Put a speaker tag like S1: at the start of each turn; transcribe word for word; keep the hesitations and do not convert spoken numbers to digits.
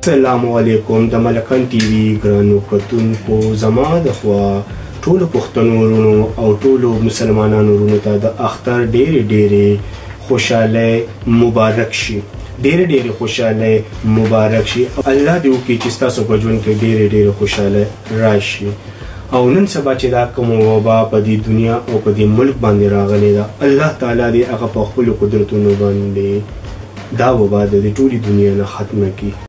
S1: السلام علیکم د ملکند ټي وي ګرانو کتونکو زما د خوا ټولو پښتنو ورونو او ټولو مسلمانانو ورونو ته د اختر ډېرې ډېرې خوشحالۍ مبارک شي ډېرې ډېرې خوشحالۍ مبارک شي الله دې وکړي چې ستاسو په ژوند کې ډېرې ډېرې خوشحالۍ راشي او نن سبا چې دا کوم وبا په دې دنیا او په دې ملک باندې راغلی ده الله تعالی دې هغه په خپلو قدرتونو باندې دا وبا د ټولې دنیا نه ختمه کړي